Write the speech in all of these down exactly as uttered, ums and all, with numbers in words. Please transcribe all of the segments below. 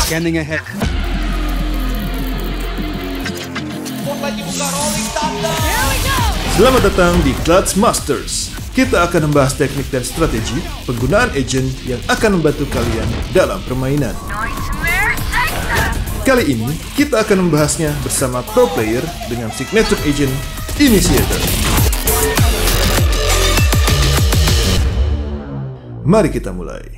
Scanning ahead. Selamat datang di Clutch Masters. Kita akan membahas teknik dan strategi penggunaan agent yang akan membantu kalian dalam permainan. Kali ini, kita akan membahasnya bersama pro player dengan signature agent Initiator. Mari kita mulai.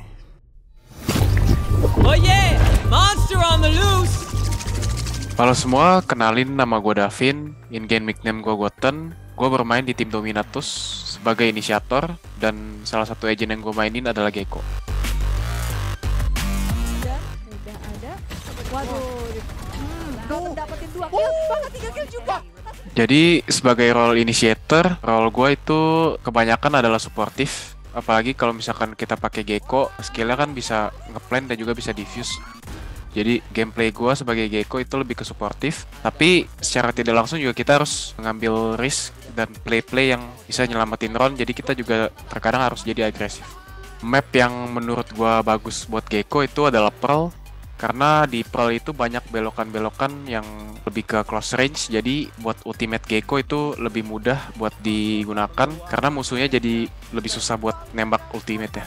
Oh yeah, monster on the loose. Halo semua, kenalin nama gue Davin, in-game nickname gue Goten. Gue bermain di tim Dominatus sebagai inisiator, dan salah satu agent yang gue mainin adalah Gecko. Udah, udah ada. Waduh, hmm, dapat dapetin dua kill, bahkan tiga kill juga. Jadi sebagai role initiator, role gue itu kebanyakan adalah suportif. Apalagi kalau misalkan kita pakai Gecko, skillnya kan bisa ngeplan dan juga bisa diffuse. Jadi gameplay gue sebagai Gecko itu lebih ke suportif, tapi secara tidak langsung juga kita harus mengambil risk dan play-play yang bisa nyelamatin round. Jadi kita juga terkadang harus jadi agresif. Map yang menurut gue bagus buat Gecko itu adalah Pearl, karena di Pearl itu banyak belokan-belokan yang lebih ke close range. Jadi buat ultimate Gecko itu lebih mudah buat digunakan, karena musuhnya jadi lebih susah buat nembak ultimate-nya.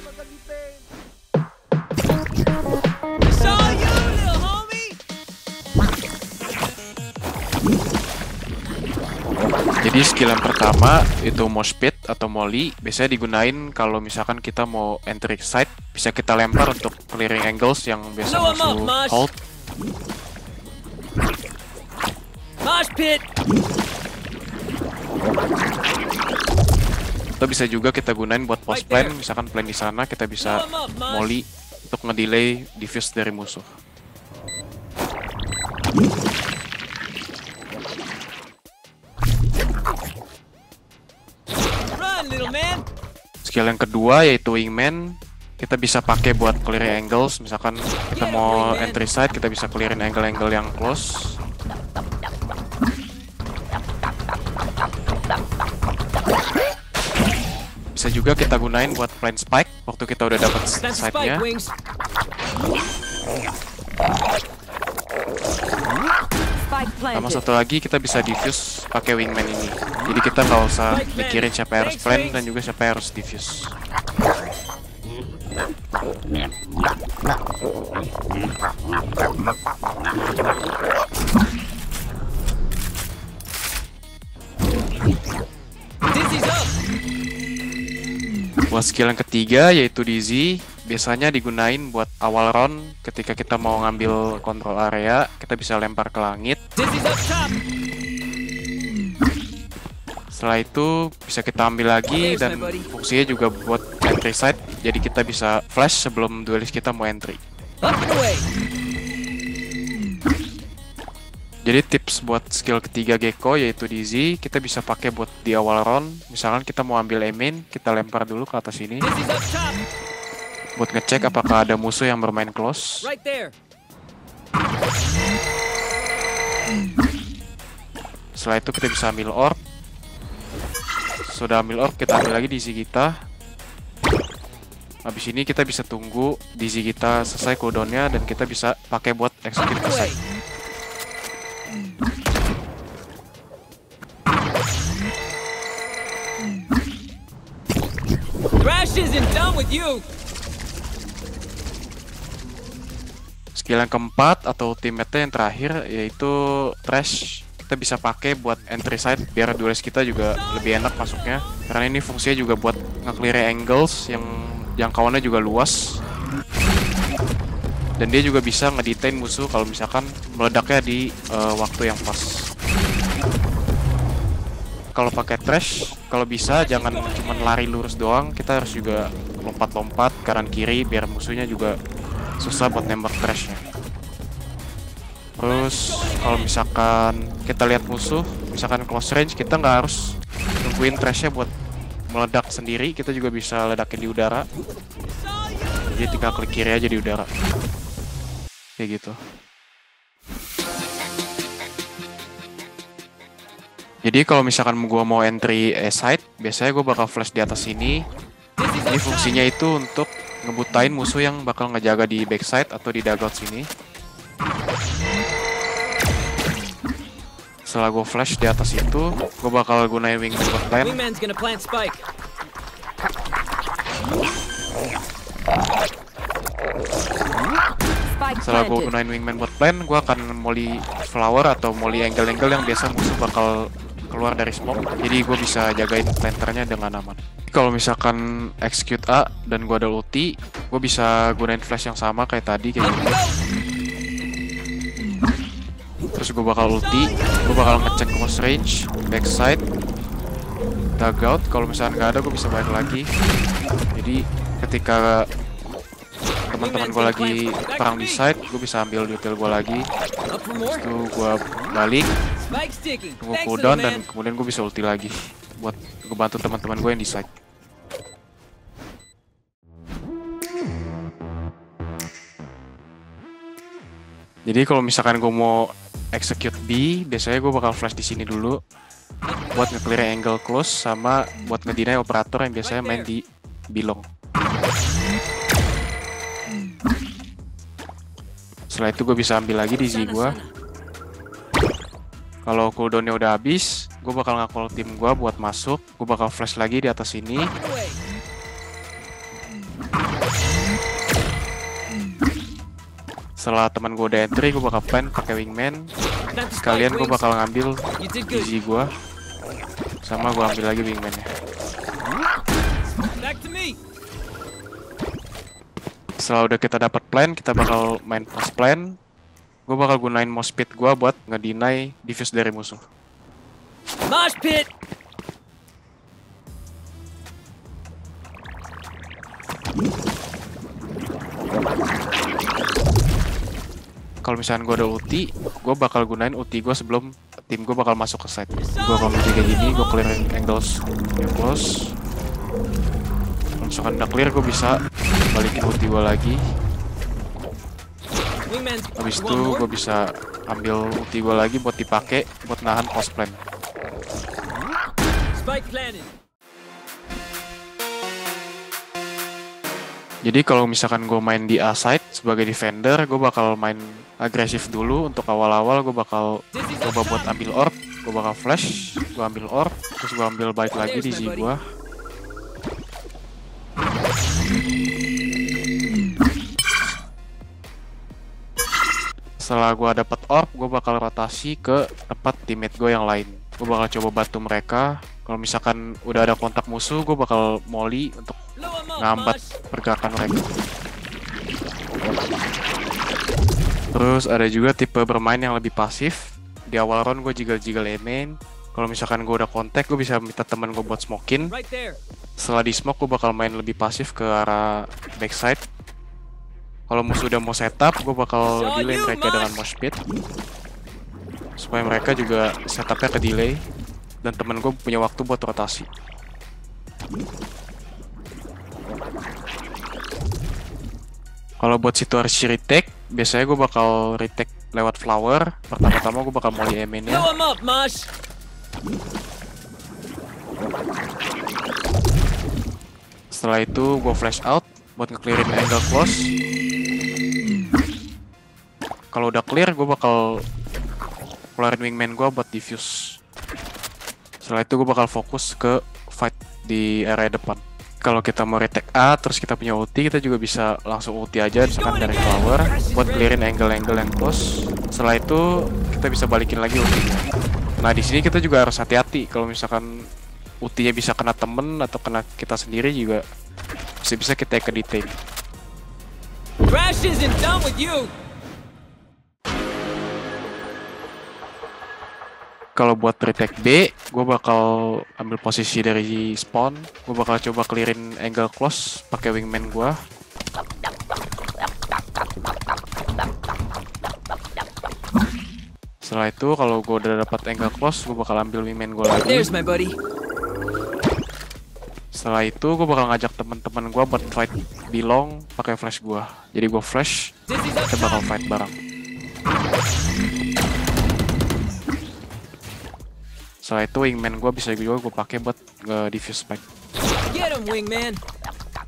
Jadi skill yang pertama itu mosh pit atau molly, biasanya digunain kalau misalkan kita mau entry side, bisa kita lempar untuk clearing angles yang biasa musuh hold. Mosh pit. Atau bisa juga kita gunain buat post plan, misalkan plan di sana kita bisa molly untuk ngedelay diffuse dari musuh. Skill yang kedua yaitu wingman, kita bisa pakai buat clearing angles. Misalkan kita mau entry side, kita bisa clearing angle-angle yang close. Bisa juga kita gunain buat plan spike waktu kita udah dapat side-nya. Sama satu lagi, kita bisa diffuse pakai wingman ini. Jadi kita nggak usah mikirin siapa yang harus plan dan juga siapa yang harus diffuse. Buat skill yang ketiga yaitu Dizzy, biasanya digunain buat awal round ketika kita mau ngambil kontrol area, kita bisa lempar ke langit. Setelah itu bisa kita ambil lagi dan fungsinya juga buat entry side, jadi kita bisa flash sebelum duelis kita mau entry. Jadi tips buat skill ketiga Gecko yaitu Dizzy, kita bisa pakai buat di awal round. Misalkan kita mau ambil aim-in, kita lempar dulu ke atas ini buat ngecek apakah ada musuh yang bermain close. Setelah itu kita bisa ambil orb. Sudah ambil orb, kita ambil lagi Dizzy kita. Habis ini kita bisa tunggu Dizzy kita selesai cooldownnya dan kita bisa pakai buat execute ke side. Skill yang keempat atau ultimate yang terakhir yaitu Trash. Kita bisa pakai buat entry side biar duelis kita juga lebih enak masuknya, karena ini fungsinya juga buat nge-clear angles yang jangkauannya juga luas, dan dia juga bisa ngedetain musuh kalau misalkan meledaknya di uh, waktu yang pas. Kalau pakai Trash, kalau bisa jangan cuma lari lurus doang, kita harus juga lompat-lompat kanan kiri biar musuhnya juga susah buat nembak Trashnya. Terus kalau misalkan kita lihat musuh, misalkan close range, kita nggak harus nungguin Trashnya buat meledak sendiri, kita juga bisa ledakin di udara. Jadi tinggal klik kiri aja di udara, kayak gitu. Jadi kalau misalkan gua mau entry A side, biasanya gua bakal flash di atas sini. Ini fungsinya itu untuk ngebutain musuh yang bakal ngejaga di backside atau di dugout sini. Setelah gue flash di atas itu, gue bakal gunain wingman bot lane. Wingman's gonna plant spike. Spike Setelah gue planted. gunain wingman bot lane, gue akan molly flower atau molly angle-angle yang biasa musuh bakal keluar dari smoke. Jadi gue bisa jagain planternya dengan aman. Kalau misalkan execute A dan gue ada ulti, gue bisa gunain flash yang sama kayak tadi kayak gini. Terus gue bakal ulti, gue bakal ngecek close range, backside, dugout. Kalau misalkan nggak ada, gue bisa balik lagi. Jadi ketika teman-teman gue lagi perang di side, gue bisa ambil detail gue lagi. Up for more? Itu gue balik, Spike sticking. tunggu Thanks, cooldown, little dan man. kemudian gue bisa ulti lagi buat ngebantu teman-teman gue yang di side. Jadi kalau misalkan gue mau execute B, biasanya gue bakal flash di sini dulu buat nge-clear angle close sama buat ngedinai operator yang biasanya main di bilong. Setelah itu gue bisa ambil lagi di Z gue. Kalau cooldownnya udah habis, gue bakal nge-call tim gue buat masuk. Gue bakal flash lagi di atas sini. Setelah teman gue udah entry, gue bakal plan pakai wingman. Sekalian gue bakal ngambil You did good. Z gue, sama gue ambil lagi wingmannya. Back to me. Setelah udah kita dapat plan, kita bakal main post plan. Gue bakal gunain mouse speed gue buat ngedinai diffuse dari musuh. Mosh pit. Kalau misalnya gue ada ulti, gue bakal gunain ulti gue sebelum tim gue bakal masuk ke site. Gue bakal multi kayak gini, gue clearin angles yang close. Kalau misalkan udah clear, gue bisa balikin ulti gue lagi. Wingman's. Habis You itu want more? gue bisa ambil ulti gue lagi buat dipakai buat nahan post plan. Spike planted. Jadi kalau misalkan gue main di A side sebagai defender, gue bakal main agresif dulu untuk awal-awal. Gue bakal coba buat ambil orb, gue bakal flash, gue ambil orb, terus gue ambil balik lagi di Z gue. Setelah gue dapet orb, gue bakal rotasi ke tempat teammate gue yang lain. Gue bakal coba bantu mereka. Kalau misalkan udah ada kontak musuh, gue bakal molly untuk Blow him up, ngambat Mosh. pergerakan mereka. Terus ada juga tipe bermain yang lebih pasif. Di awal round gue jigal-jigal main. Kalau misalkan gue udah kontak, gue bisa minta teman gue buat smokin. Right there. Setelah di smoke, gue bakal main lebih pasif ke arah backside. Kalau musuh udah mau setup, gue bakal delay mereka dengan mosh pit supaya mereka juga setupnya ke delay. Dan temen gue punya waktu buat rotasi. Kalau buat situasi retake, biasanya gue bakal retake lewat flower. Pertama-tama gue bakal molly M-nya. Blow him up, Mosh. Setelah itu gue flash out buat nge-clearin angle close. Kalau udah clear, gue bakal keluarin wingman gue buat diffuse. Setelah itu gue bakal fokus ke fight di area depan. Kalau kita mau retake A, terus kita punya ulti, kita juga bisa langsung ulti aja, misalkan dari flower, buat clearin angle-angle yang close. Setelah itu kita bisa balikin lagi ultinya. Nah di sini kita juga harus hati-hati. Kalau misalkan ultinya bisa kena temen atau kena kita sendiri juga bisa-bisa kita ke detain. Crash isn't done with you. Kalau buat retake B, gue bakal ambil posisi dari spawn. Gue bakal coba clearin angle close pakai wingman gue. Setelah itu, kalau gue udah dapat angle close, gue bakal ambil wingman gue lagi. There's my buddy. Setelah itu, gue bakal ngajak teman-teman gue buat fight bilong pakai flash gue. Jadi gue flash, Dizzy's up kita bakal top. fight bareng. Setelah itu wingman gue bisa juga gue pakai buat nge-diffuse spike. Get him, Wingman.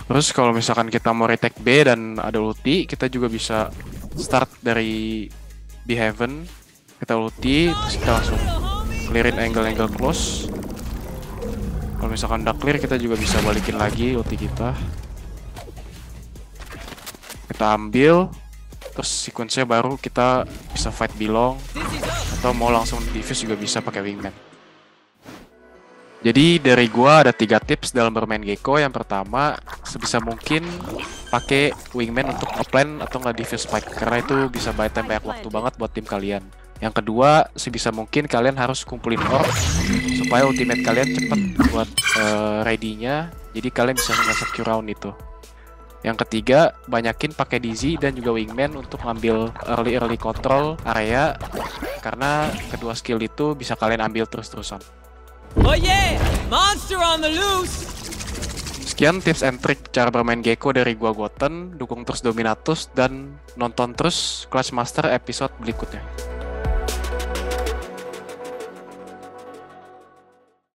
Terus kalau misalkan kita mau retake B dan ada ulti, kita juga bisa start dari B Heaven. Kita ulti, terus kita langsung clearin angle-angle close. Kalau misalkan udah clear, kita juga bisa balikin lagi ulti kita. Kita ambil, terus sequence-nya baru kita bisa fight belong, atau mau langsung diffuse juga bisa pakai wingman. Jadi dari gua ada tiga tips dalam bermain Gekko. Yang pertama, sebisa mungkin pakai wingman untuk nge-plan atau nge-diffuse spike, karena itu bisa buy time banyak waktu banget buat tim kalian. Yang kedua, sebisa mungkin kalian harus kumpulin orb supaya ultimate kalian cepet buat uh, ready-nya, jadi kalian bisa nge-secure round itu. Yang ketiga, banyakin pakai D Z dan juga wingman untuk ngambil early early control area, karena kedua skill itu bisa kalian ambil terus-terusan. Oh yeah! Monster on the loose! Sekian tips and trick cara bermain Gekko dari gua Goten. Dukung terus Dominatus dan nonton terus Clash Master episode berikutnya.